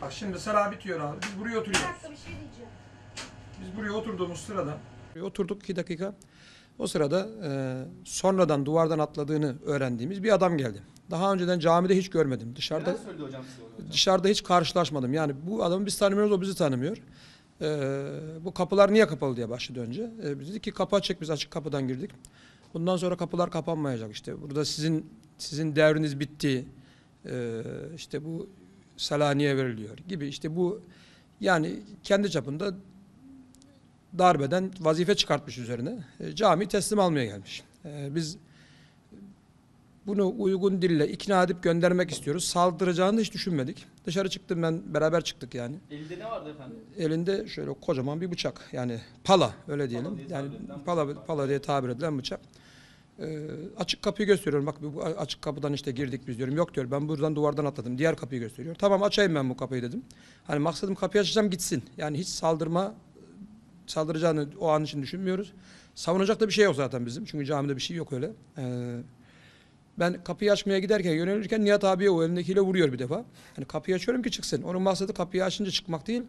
Bak şimdi sıra bitiyor abi. Biz buraya oturuyoruz. Bir şey diyeceğim. Biz buraya oturduğumuz sırada oturduk 2 dakika. O sırada sonradan duvardan atladığını öğrendiğimiz bir adam geldi. Daha önceden camide hiç görmedim. Neler söyledi hocam size orada? Dışarıda hiç karşılaşmadım. Yani bu adamı biz tanımıyoruz, o bizi tanımıyor. Bu kapılar niye kapalı diye başladı önce. Biz dedik ki kapı açık, biz açık kapıdan girdik. Bundan sonra kapılar kapanmayacak işte. Burada sizin devriniz bitti. İşte bu Selanik'e veriliyor gibi. İşte bu yani kendi çapında darbeden vazife çıkartmış üzerine. Cami teslim almaya gelmiş. Biz bunu uygun dille ikna edip göndermek istiyoruz. Saldıracağını hiç düşünmedik. Dışarı çıktım ben, beraber çıktık yani. Elinde ne vardı efendim? Elinde şöyle kocaman bir bıçak. Yani pala öyle diyelim. Yani pala diye tabir edilen bıçak. Açık kapıyı gösteriyorum. Bak bu açık kapıdan işte girdik biz diyorum. Yok diyor, ben buradan duvardan atladım. Diğer kapıyı gösteriyor. Tamam, açayım ben bu kapıyı dedim. Hani maksadım kapıyı açacağım gitsin. Yani hiç saldıracağını o an için düşünmüyoruz. Savunacak da bir şey yok zaten bizim. Çünkü camide bir şey yok öyle. Ben kapıyı açmaya giderken, yönelirken Nihat abiye o elindekiyle vuruyor bir defa. Hani kapıyı açıyorum ki çıksın. Onun maksadı kapıyı açınca çıkmak değil.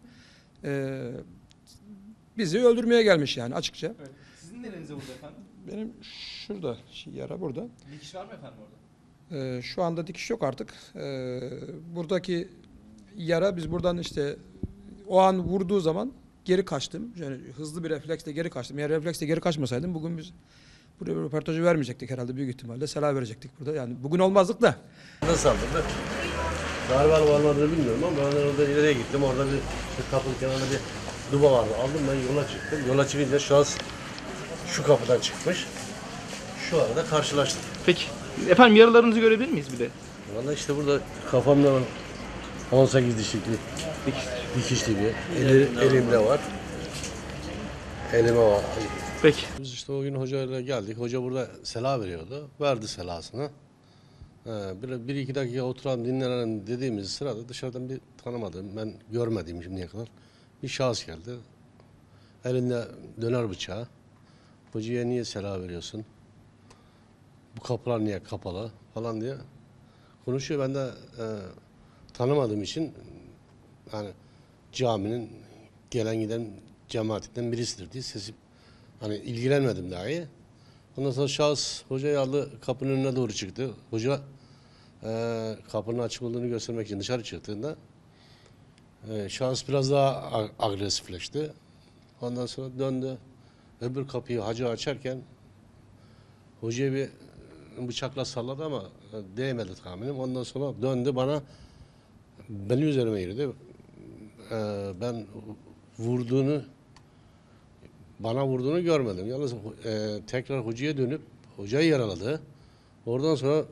Bizi öldürmeye gelmiş yani açıkça. Evet. Sizin nerenize vurdu efendim? Benim şurada yara burada. Dikiş var mı efendim orada? Şu anda dikiş yok artık. Buradaki yara, biz buradan işte o an vurduğu zaman geri kaçtım. Yani hızlı bir refleksle geri kaçtım. Eğer refleksle geri kaçmasaydım bugün biz buraya bir röportajı vermeyecektik herhalde, büyük ihtimalle. Selam verecektik burada. Yani bugün olmazdık da. Nasıl saldırdı? Darbe alıp almadığını bilmiyorum ama ben orada ileriye gittim. Orada bir kapının kenarında bir duba vardı. Aldım, ben yola çıktım. Yola çıkınca şahıs şu kapıdan çıkmış. Şu arada karşılaştık. Peki. Efendim yaralarınızı görebilir miyiz bir de? Valla işte burada kafamda var 18 dişlikli dikişli bir. Elimde var. Elime var. Peki. Biz işte o gün hocayla geldik. Hoca burada sela veriyordu. Verdi selasını. Bir iki dakika oturalım dinlenelim dediğimiz sırada dışarıdan bir tanımadığım, ben görmediğim şimdiye kadar bir şahıs geldi. Elinde döner bıçağı. Hocaya niye sela veriyorsun? Bu kapılar niye kapalı falan diye konuşuyor. Ben de tanımadığım için yani caminin gelen giden cemaatinden birisidir diye sesim hani ilgilenmedim dahi. Ondan sonra şahıs hocayı aldı, kapının önüne doğru çıktı. Hoca kapının açık olduğunu göstermek için dışarı çıktığında şahıs biraz daha agresifleşti. Ondan sonra döndü. Öbür kapıyı hacı açarken hocaya bir bıçakla salladı ama değmedi tahminim. Ondan sonra döndü bana, benim üzerime yürüdü. Ben bana vurduğunu görmedim. Yalnız tekrar hocaya dönüp hocayı yaraladı. Oradan sonra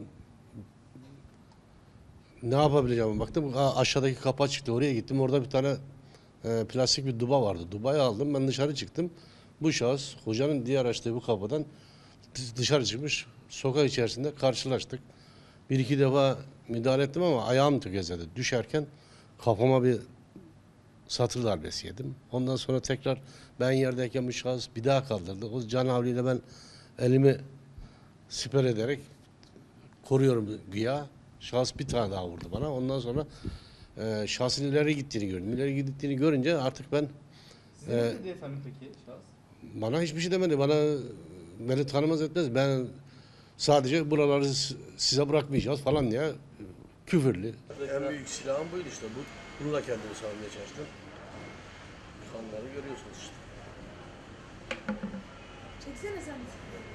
ne yapabileceğime baktım. Aşağıdaki kapı çıktı. Oraya gittim. Orada bir tane plastik bir duba vardı. Dubayı aldım. Ben dışarı çıktım. Bu şahıs hocanın diğer açtığı bu kapıdan dışarı çıkmış. Sokak içerisinde karşılaştık. Bir iki defa müdahale ettim ama ayağım tökezledi. Düşerken kafama bir satır darbesi yedim. Ondan sonra tekrar ben yerdeyken bu şahıs bir daha kaldırdı. O canavliyle ben elimi siper ederek koruyorum güya. Şahıs bir tane daha vurdu bana. Ondan sonra şahsın ileri gittiğini gördüm. İleri gittiğini görünce artık ben... Size ne dedi efendim peki şahıs? Bana hiçbir şey demedi. Beni tanımaz etmez. Ben sadece buraları size bırakmayacağız falan diye küfürlü. En büyük silahım buydu işte. Bununla kendimi savunmaya çalıştım. Kanları görüyorsunuz işte. Çeksene sen.